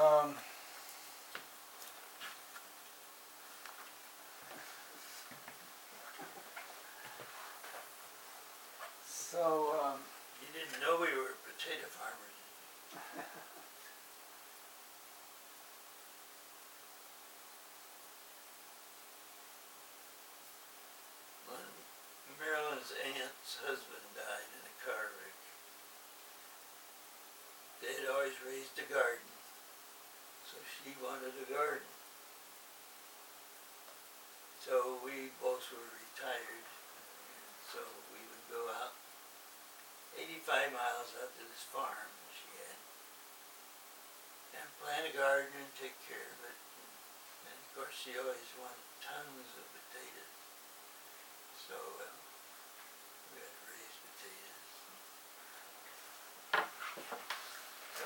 Um, so, You didn't know we were potato farmers. When Marilyn's aunt's husband died in a car wreck, they had always raised a garden, so she wanted a garden. So we both were retired, and so we would go out 85 miles out to this farm that she had, and plant a garden and take care of it. And of course she always wanted tons of potatoes, so we had to raise potatoes. So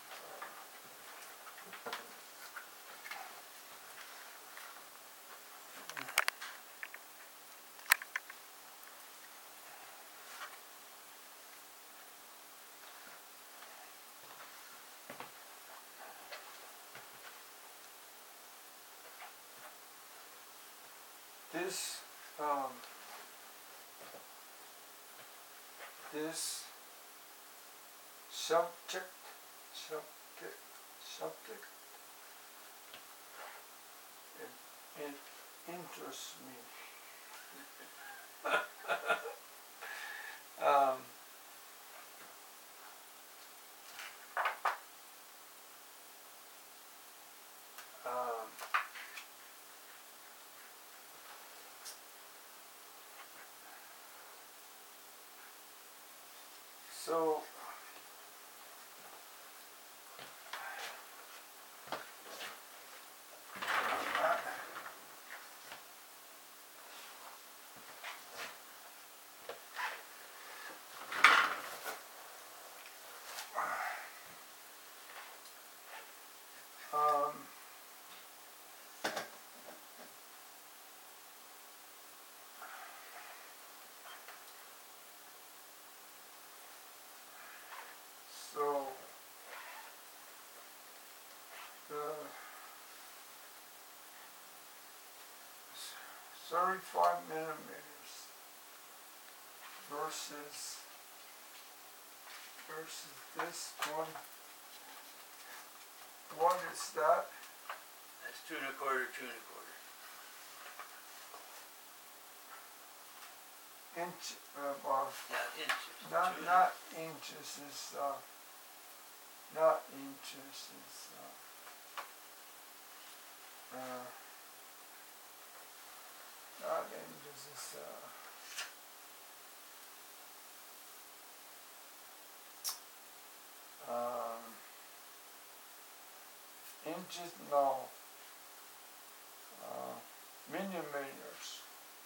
this subject it interests me. So so the 35 millimeters versus this one. What is that? that's 2 1/4, 2 1/4. Inch, well, Yeah, inches. not inches, is not inches, is not inches, is inches, no, millimeters.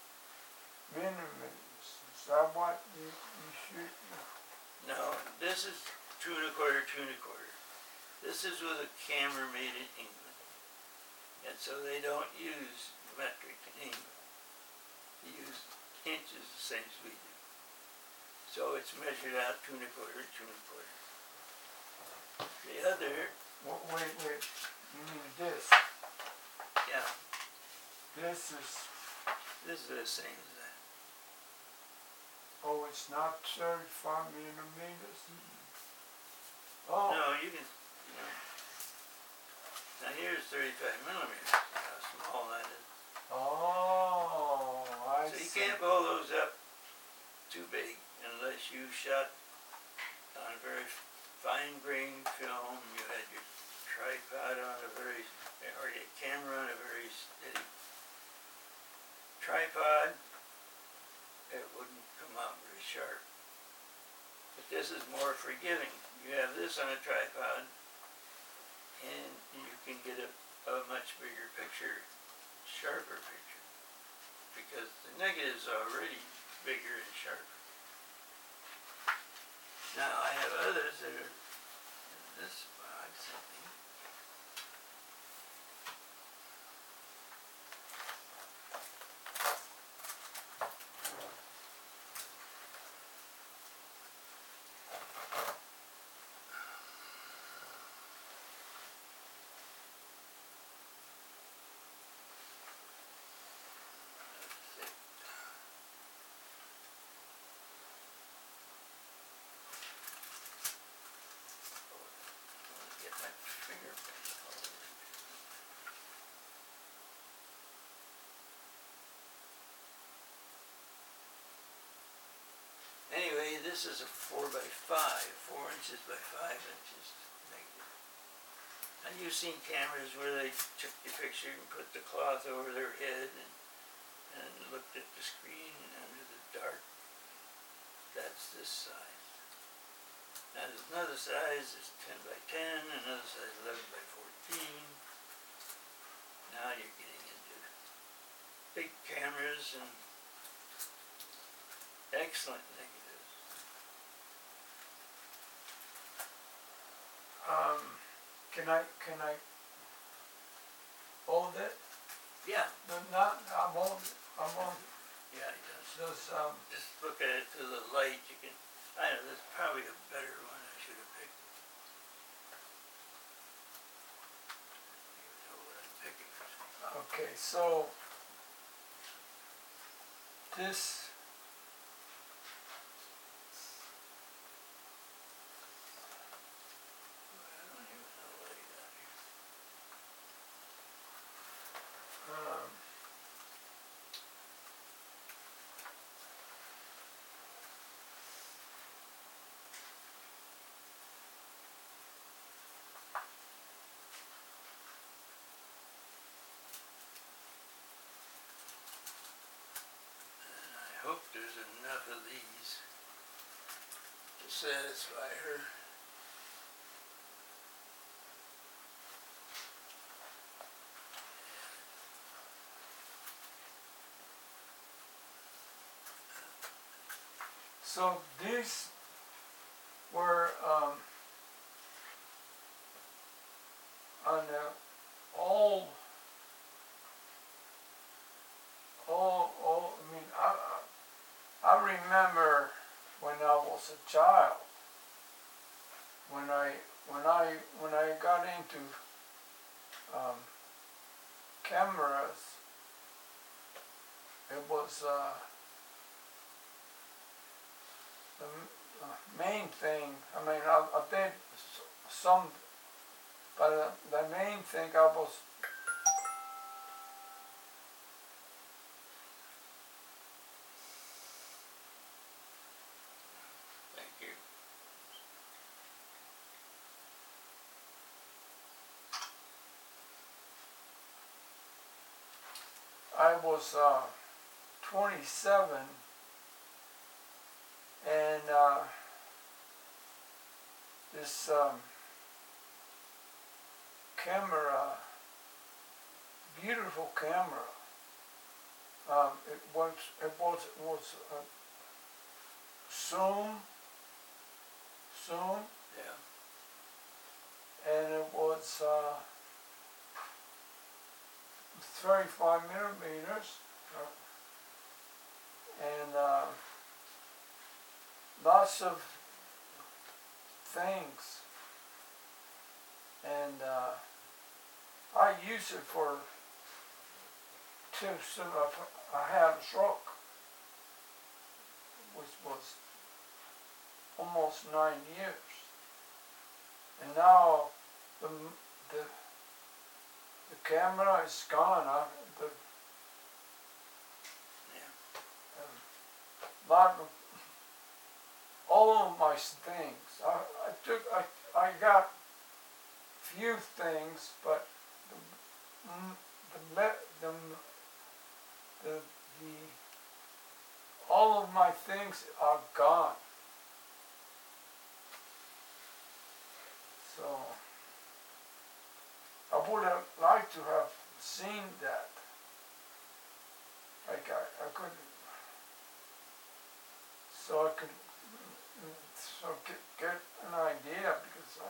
Is that what you shoot? No, this is 2 1/4, 2 1/4. This is with a camera made in England, and so they don't use metric in England. They use inches the same as we do. So it's measured out 2 1/4, 2 1/4. The other, Wait, you mean this? yeah, This is, this is the same as that. oh, it's not 35 millimeters? Oh, No, you can, now here's 35 millimeters, how small that is. oh, I So you see. can't blow those up too big unless you shot on a very fine grained film. You had your tripod on a very, or your camera on a very steady tripod. It wouldn't come out very sharp. But this is more forgiving. You have this on a tripod, and you can get a much bigger picture, sharper picture, because the negative's already bigger and sharper. Now I have others that are in this box, I think. fingerprint all over it. Anyway, this is a 4 by 5, 4 inches by 5 inches negative. And you've seen cameras where they took the picture and put the cloth over their head and looked at the screen under the dark. That's this size. Now there's another size that's 10 by 10, another size 11 by 14. Now you're getting into big cameras and excellent negatives. Can I hold it? Yeah, No, not, I won't, yeah, it does. just, Just look at it through the light, you can, I know, there's probably a better one I should have picked. I don't even know what I'm picking. okay, so this, I don't even know what I got here. um, And I hope there's enough of these to satisfy her. so these were, on the I mean, I remember when I was a child, when I got into, cameras, it was, the main thing, I mean, I did some, but the main thing I was, Thank you. I was 27, and this camera, beautiful camera. It was Zoom, Yeah. and it was 35 millimeters, and lots of things, and I use it for tips. I had a truck, which was almost 9 years, and now the camera is gone. Yeah. Lot of, all of my things. I got few things, but all of my things are gone. So I would have liked to have seen that. Like I couldn't, so I could get an idea, because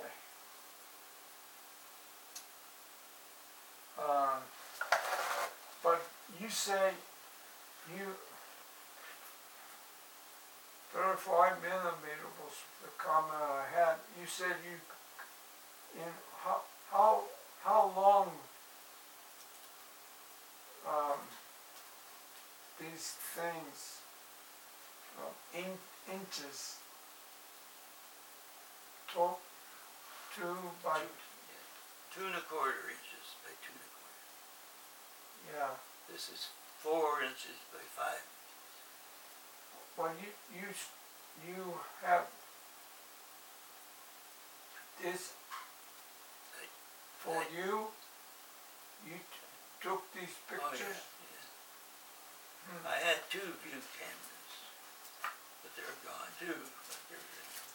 but you say you 35 millimeter was the comment I had. You said you, in how long these things, inches, 2 by 2¼ inches by 2¼ yeah. This is 4 inches by 5 inches. When you have this for you took these Oh, yeah, pictures? yeah. I had 2 view cameras, but they're gone too, like everything else.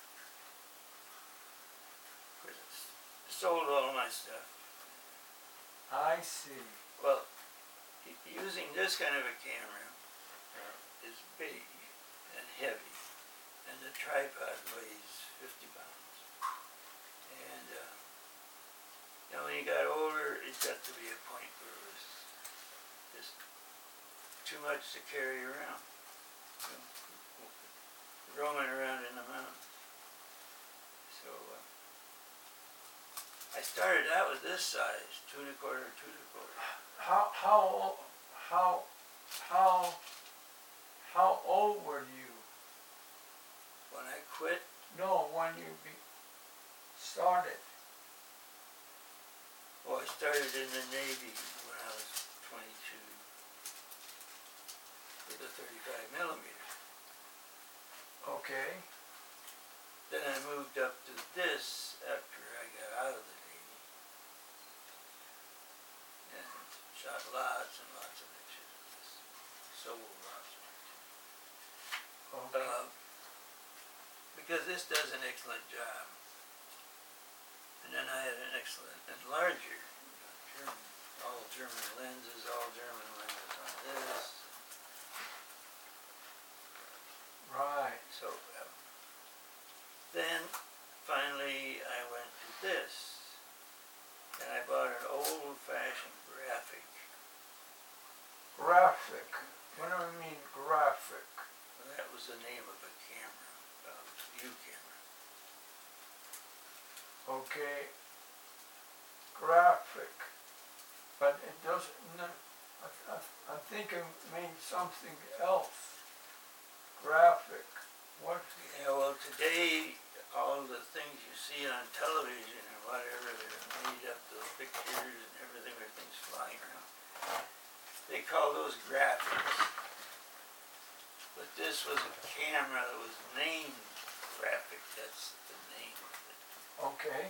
Of course, I sold all my stuff. I see. Well, using this kind of a camera is big and heavy, and the tripod weighs 50 pounds. And, you know, when you got older, it got to be a point where it was just too much to carry around, you know, roaming around in the mountains. So, I started out with this size, 2¼ 2¼ How old were you? When I quit, No, when you started. well, I started in the Navy when I was 22 with a 35 millimeter. Okay. Then I moved up to this after I got out of the Navy. And shot lots and lots of pictures of this. Sold lots of pictures. Okay. Because this does an excellent job. And then I had an excellent enlarger. You know, all German lenses on this. Right. So, then finally I went to this. And I bought an old-fashioned graphic. Graphic. What do you mean graphic? Well, that was the name of a camera, a view camera. Okay. Graphic. But it doesn't, no, I think it means something else. Graphic. What? Yeah, well, today, all the things you see on television and whatever, they're made up, those pictures and everything, everything's flying around. They call those graphics. But this was a camera that was named Graphic, that's the name of it. Okay.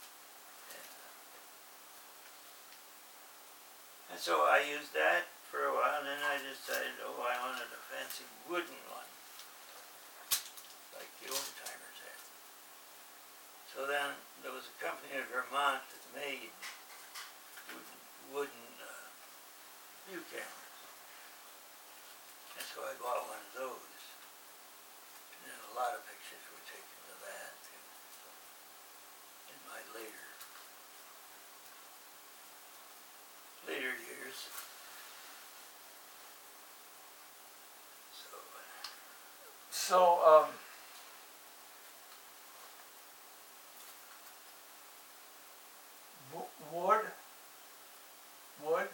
And so I used that for a while, and then I decided, oh, I wanted a fancy wooden one, like the old timers had. So then there was a company in Vermont that made wooden view cameras. And so I bought one of those. And then a lot of pictures were taken with that in my later years. So, wood,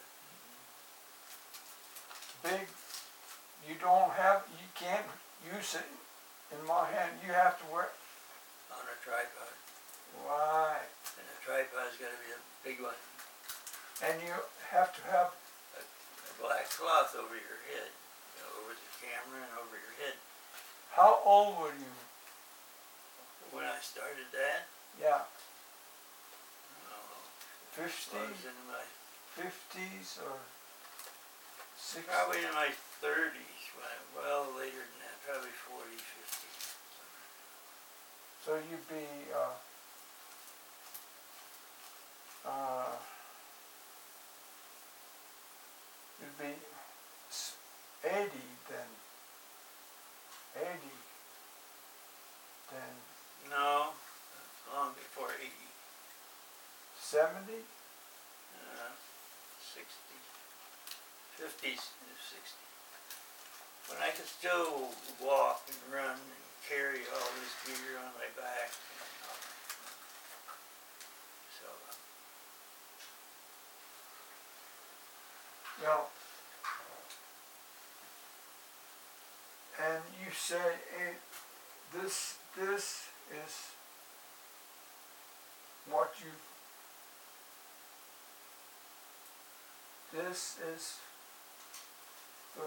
big, you can't use it in my hand, you have to work. On a tripod. Right. And the tripod's got to be a big one. And you have to have A black cloth over your head, you know, over the camera and over your head. how old were you? When I started that, Yeah, oh, I 50s, was in my, 50s or 60s? probably in my 30s, well, later than that, probably 40, 50. So you'd be, you'd be 80 then. 80 then. No, long before 80, 70? 60, 50s to 60. When I could still walk and run and carry all this gear on my back. So, Now, and you say this is what you this is the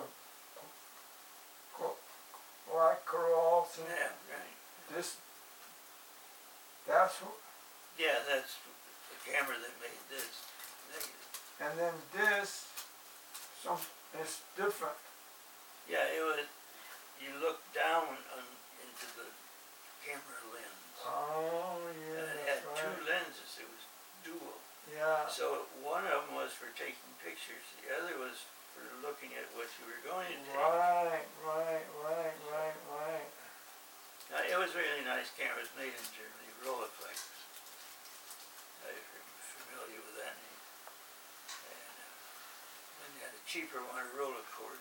Black Carlson. Yeah, right. This, that's, Yeah, that's the camera that made this negative. and then this, it's different. Yeah, it was, you look down into the camera lens. Oh, And yeah, it had that's two right. lenses, it was dual. Yeah, So one of them was for taking pictures, the other was for looking at what you were going to take. right. It was a really nice camera, it was made in Germany, Rolleiflex. I'm familiar with that name. And then you had a cheaper one, a Rolleicord.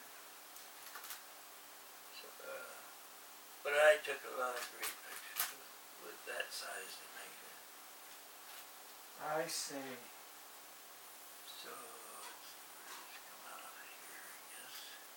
So, but I took a lot of great pictures with that size and negative. I see. So, let's come out of here, I guess.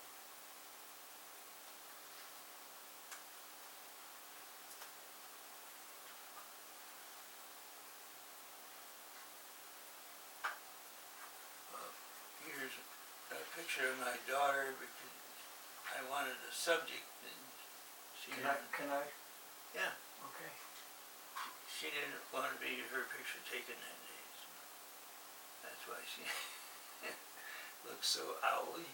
Well, here's a picture of my daughter because I wanted a subject and she didn't. Can I? Yeah, Okay. she didn't want to be her picture taken that day, so that's why she looks so owly.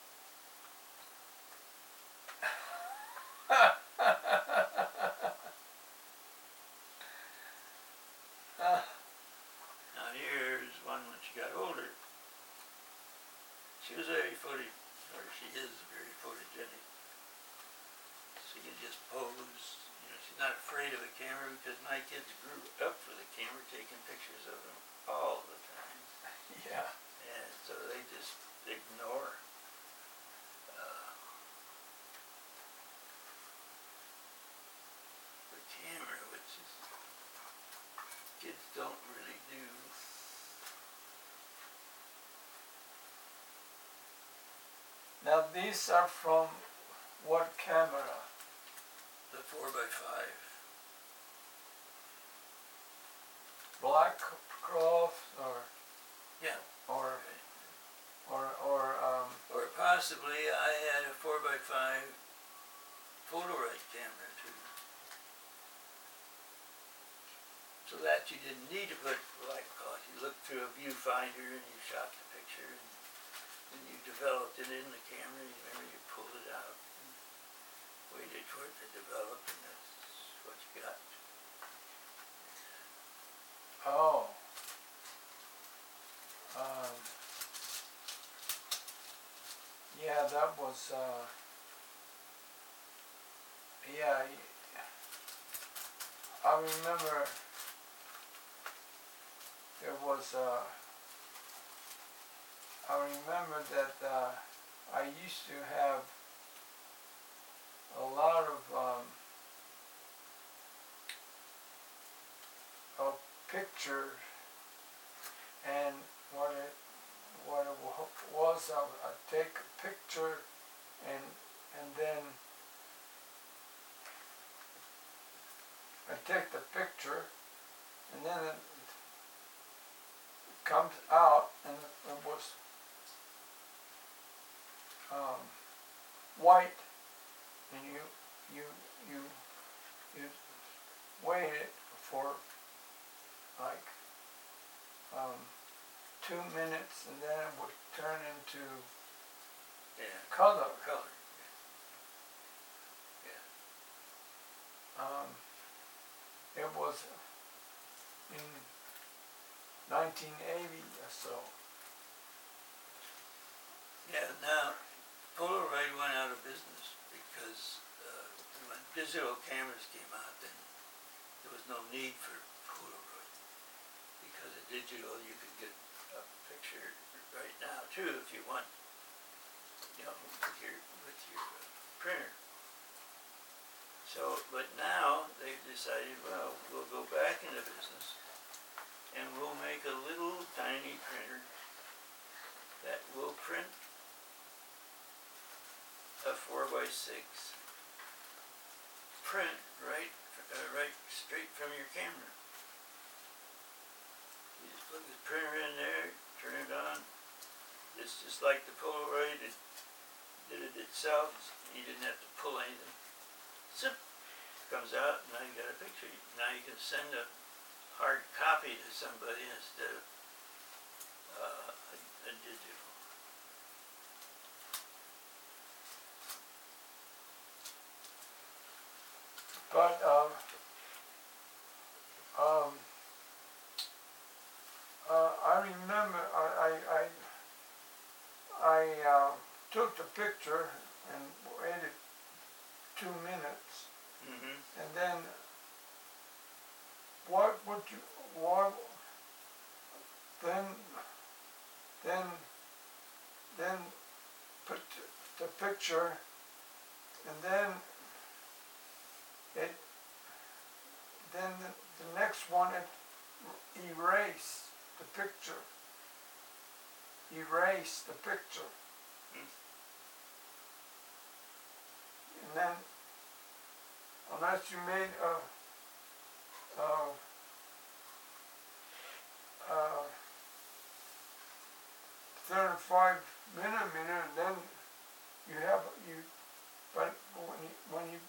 Now here's one when she got older. She was very she is very photogenic. She can just pose, she's not afraid of a camera because my kids grew up with a camera taking pictures of them all the time. Yeah. And so they just ignore. The camera, which is, kids don't really do. Now these are from what camera? The 4x5. Blackcroft Yeah. or Or possibly I had a 4x5 Polaroid camera too. So that you didn't need to put black cloth. You looked through a viewfinder and you shot the picture and you developed it in the camera. You remember you pulled it out and waited for it to develop and that's what you got. oh. Yeah, that was yeah, I remember there was I remember that I used to have a lot of pictures, and what it was, I'd take a picture and then I take the picture and then it comes out and it was white, and you wait it for like 2 minutes and then it would turn into Yeah. color. Color. It was in 1980 or so. Yeah, now Polaroid went out of business because when digital cameras came out, then there was no need for Polaroid. Because of digital, you could get a picture right now too if you want, with your printer. So, but now they've decided, well, we'll go back into business and we'll make a little tiny printer that will print a 4x6 print right straight from your camera. You just plug the printer in there, turn it on, it's just like the Polaroid, it did it itself, you didn't have to pull anything. Zip, comes out, now you got a picture. Now you can send a hard copy to somebody instead of a digital. But, I remember, I took the picture and waited 2 minutes, Mm-hmm. and then what would you, what, then put the picture, and then the next one, it erase the picture. Erase the picture. And then, unless you made a 35 millimeter, then you have, but when you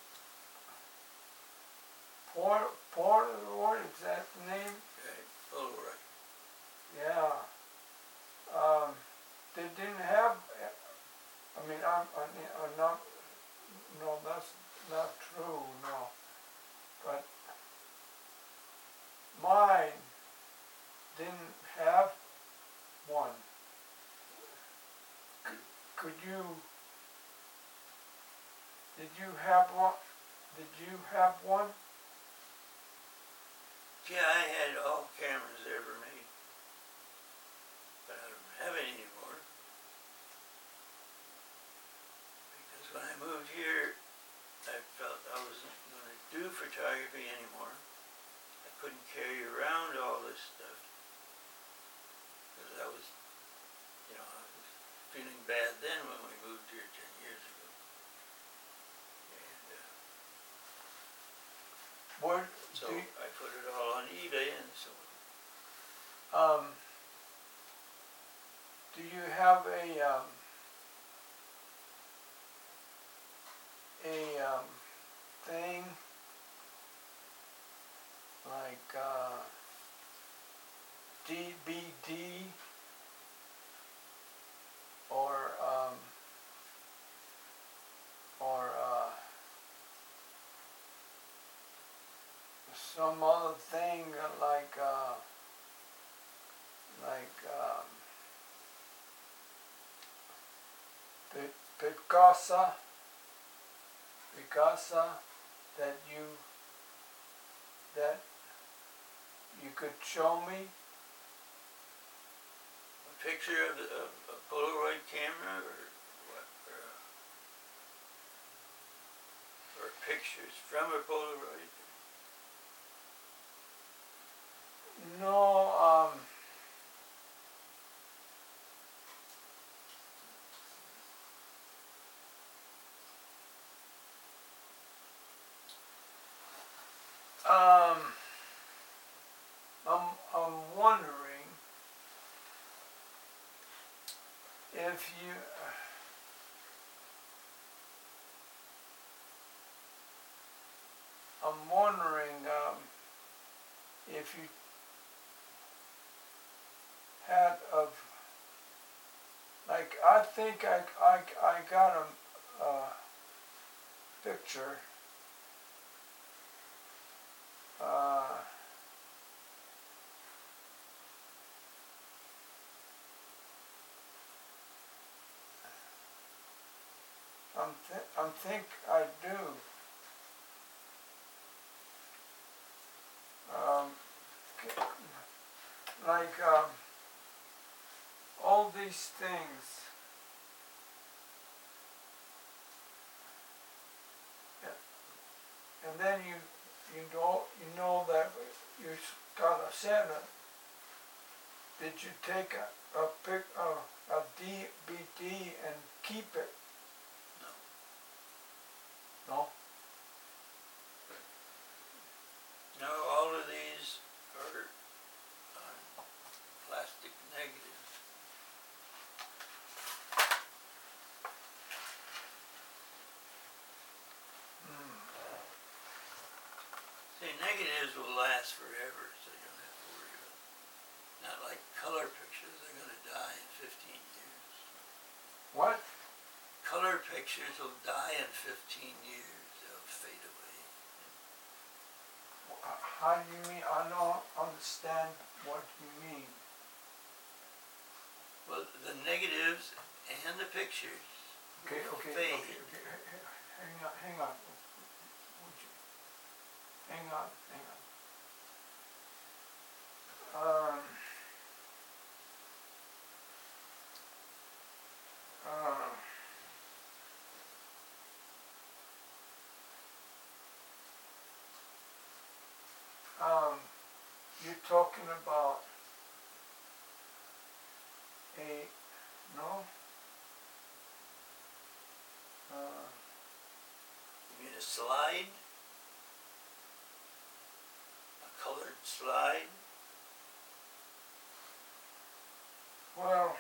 Polaroid, is that the name? Okay, Polaroid. Yeah. They didn't have, I mean, I'm not, no, that's not true, no. But mine didn't have one. Could you, did you have one? Did you have one? Yeah, I had all cameras ever made, but I don't have any anymore. Because when I moved here, I felt I wasn't going to do photography anymore. I couldn't carry around all this stuff. Because I was, I was feeling bad then when we moved here 10 years ago. And What, so I put it all on eBay and so do you have a thing like DVD or some other thing like Picasa that you could show me? a picture of a Polaroid camera or what? Or pictures from a Polaroid? No, I'm wondering if you, I'm wondering if you had like, I think I got a picture. I think I do. Like all these things. And then you know that you got a center. Did you take a DVD and keep it? No. No? No, all of these are plastic negatives. your negatives will last forever, so you don't have to worry about it. Not like color pictures, they're gonna die in 15 years. What? Color pictures will die in 15 years, they'll fade away. How do you mean? I don't understand what you mean. Well, the negatives and the pictures Okay, will okay, fade. okay, okay. Hang on. Would you? Hang on. Um. You're talking about no? You mean a slide? A colored slide? Well,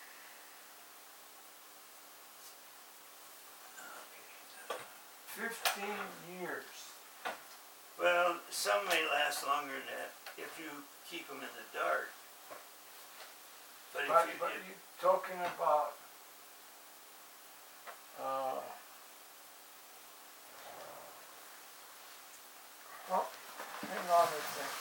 Okay. 15 years. Well, some may last longer than that if you keep them in the dark. But But if you're talking about oh, hang on a second.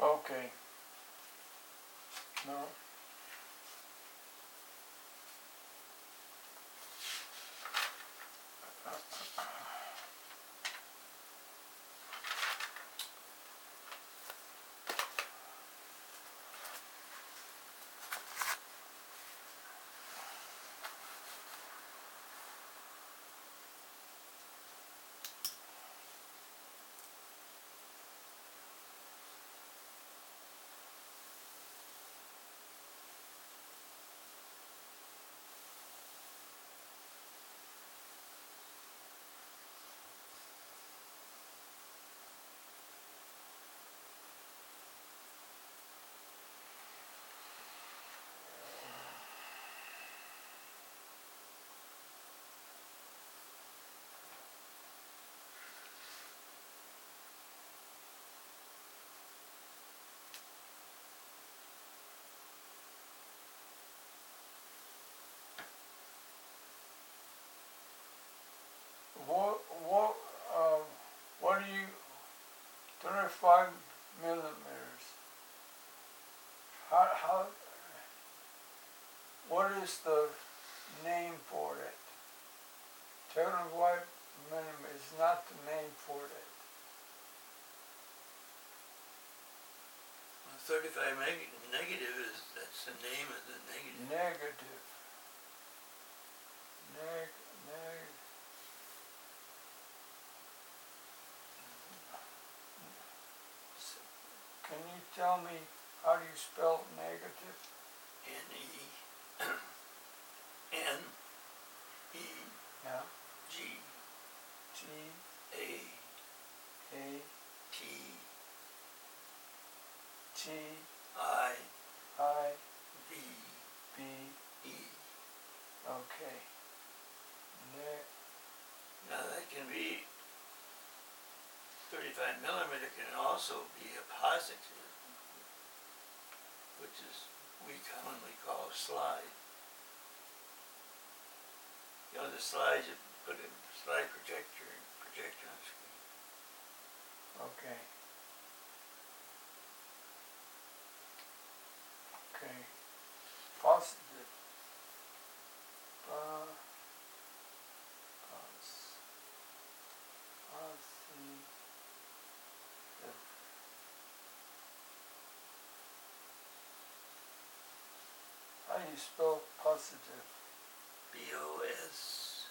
Okay. No. What, what, what do you, 35 millimeters? How, what is the name for it? 35 millimeters is not the name for it. 35 negative is, that's the name of the negative. Negative. Neg. Can you tell me how do you spell negative? N-E N-E Yeah. G T A A T T I I V B. E. Okay. Now that can be 35 millimeter can also be a positive, which is we commonly call a slide. You know the slides you put a slide projector and project on screen. Okay. Okay. Positive. How do you spell positive? B-O-S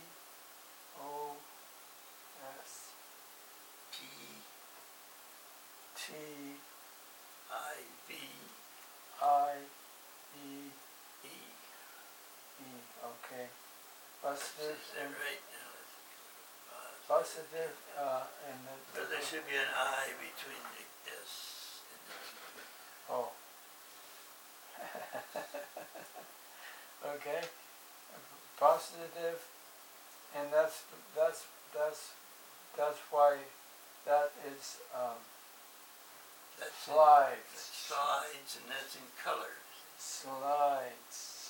B-O-S T T I-V I-E-E. E. Okay. Positive Is that and right now? positive and then. So there should be an I between the S and the T. Oh. Okay. Positive, and that's why that is That's slides. That's slides and that's in colors. Slides.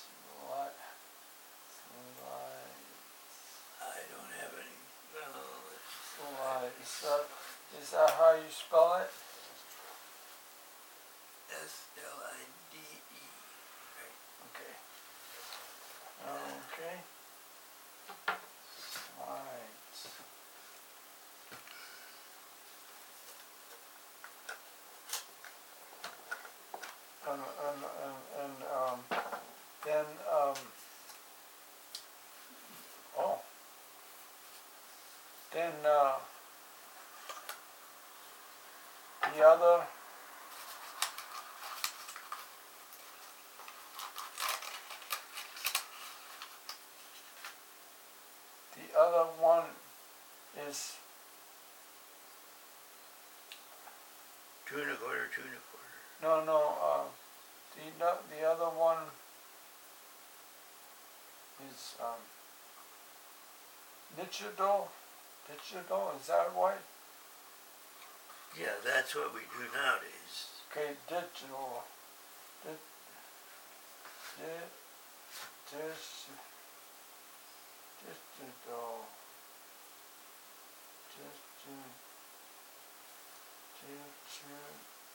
I don't have any. Well, Slides. Is that how you spell it? S-L-I-D-E. Right. Okay. Okay. Slides. And then oh, then the other. The other one is 2 1/4, 2 1/4. no, the other one is digital, is that right? Yeah, that's what we do nowadays. Okay, digital,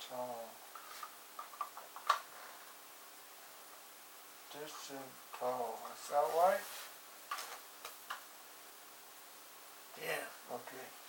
tall. Distant tall, is that right? Yeah. Okay.